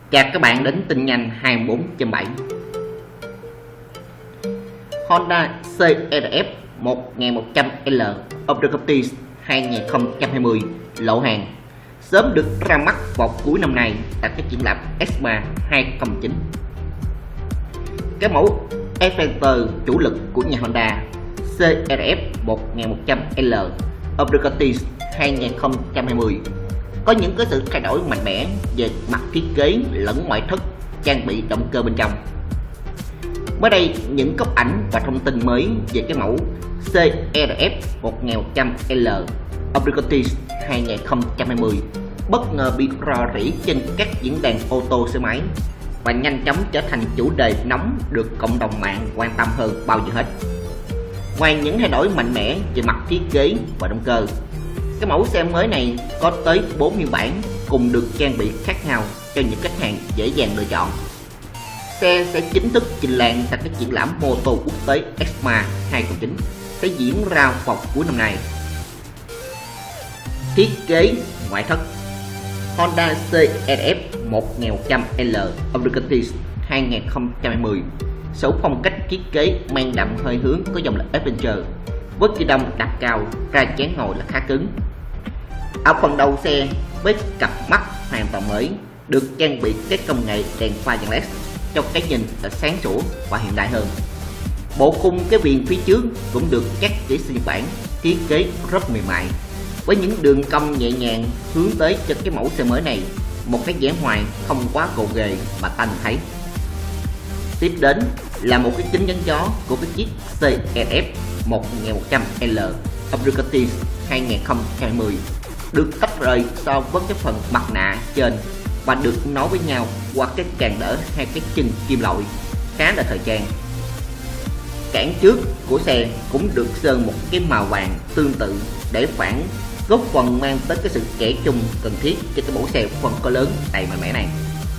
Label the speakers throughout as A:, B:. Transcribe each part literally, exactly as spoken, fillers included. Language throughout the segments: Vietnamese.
A: Chào các bạn đến tin nhanh hai mươi bốn trên bảy. Honda xê rờ ép một nghìn một trăm L Objectives hai không hai không lộ hàng sớm được ra mắt vào cuối năm nay tại cái triển lãm EICMA hai không chín. Cái mẫu Adventure chủ lực của nhà Honda xê rờ ép một nghìn một trăm L Objectives hai không hai không có những cái sự thay đổi mạnh mẽ về mặt thiết kế lẫn ngoại thất, trang bị động cơ bên trong. Mới đây, những góc ảnh và thông tin mới về cái mẫu xê rờ ép một nghìn một trăm L Objectives hai không hai không bất ngờ bị rò rỉ trên các diễn đàn ô tô xe máy và nhanh chóng trở thành chủ đề nóng được cộng đồng mạng quan tâm hơn bao giờ hết. Ngoài những thay đổi mạnh mẽ về mặt thiết kế và động cơ, cái mẫu xe mới này có tới bốn phiên bản cùng được trang bị khác nhau cho những khách hàng dễ dàng lựa chọn. Xe sẽ chính thức trình làng tại cái triển lãm mô tô quốc tế EICMA hai không chín sẽ diễn ra vào cuối năm nay. Thiết kế ngoại thất: Honda xê rờ ép một nghìn một trăm L Objectives hai không hai không sở hữu phong cách thiết kế mang đậm hơi hướng có dòng là Adventure, với kỳ đồng đặt cao, ra chén ngồi là khá cứng. Ở phần đầu xe với cặp mắt hoàn toàn mới được trang bị các công nghệ đèn pha dạng led cho cái nhìn là sáng sủa và hiện đại hơn. Bộ khung cái viền phía trước cũng được chắc chỉ phiên bản thiết kế rất mềm mại với những đường cong nhẹ nhàng hướng tới cho cái mẫu xe mới này một cái vẻ ngoài không quá gồ ghề mà ta nhìn thấy. Tiếp đến là một cái kính chắn gió của cái chiếc xê rờ ép một nghìn một trăm L Objectives hai không hai không được tách rời so với cái phần mặt nạ trên và được nối với nhau qua cái càng đỡ hai cái chân kim loại khá là thời trang. Cản trước của xe cũng được sơn một cái màu vàng tương tự để phản góp phần mang tới cái sự trẻ trung cần thiết cho cái mẫu xe phân khối lớn đầy mạnh mẽ này.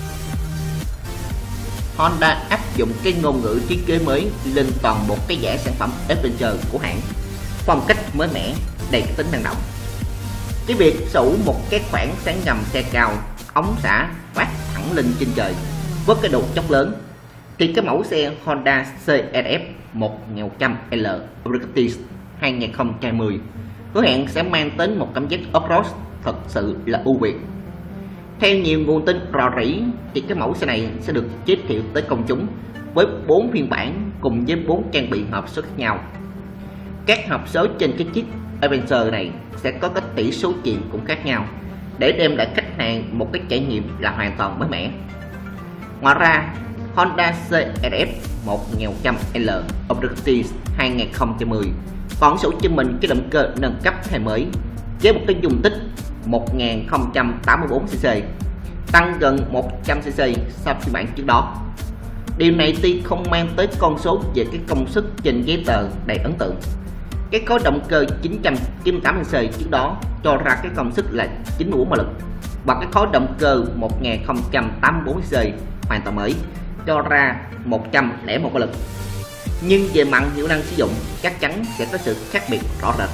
A: Honda áp dụng cái ngôn ngữ thiết kế mới lên toàn bộ cái dãy sản phẩm Adventure của hãng, phong cách mới mẻ, đầy tính năng động. Cái việc sở hữu một cái khoảng sáng ngầm xe cao, ống xả phát thẳng lên trên trời với cái độ dốc lớn, thì cái mẫu xe Honda xê rờ ép một nghìn một trăm L Objectives hai không hai không hứa hẹn sẽ mang đến một cảm giác off-road thật sự là ưu việt. Theo nhiều nguồn tin rò rỉ thì cái mẫu xe này sẽ được giới thiệu tới công chúng với bốn phiên bản cùng với bốn trang bị hộp số khác nhau. Các hộp số trên cái chiếc Adventure này sẽ có cái tỷ số truyền cũng khác nhau để đem lại khách hàng một cái trải nghiệm là hoàn toàn mới mẻ. Ngoài ra, Honda xê rờ ép một nghìn một trăm L Objectives hai không hai không còn sở hữu cho mình cái động cơ nâng cấp thay mới với một cái dung tích một nghìn không trăm tám mươi tư xê xê, tăng gần một trăm xê xê so với phiên bản trước đó. Điều này tuy không mang tới con số về cái công suất trên giấy tờ đầy ấn tượng. Cái khối động cơ chín trăm chín mươi tám xê xê trước đó cho ra cái công suất là chín mươi tư mã lực, và cái khối động cơ một nghìn không trăm tám mươi tư xê xê hoàn toàn mới cho ra một trăm lẻ một mã lực. Nhưng về mặt hiệu năng sử dụng chắc chắn sẽ có sự khác biệt rõ rệt.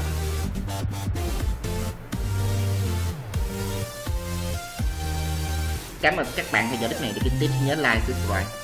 A: Cảm ơn các bạn theo dõi clip này. Để tiếp nhớ like, subscribe.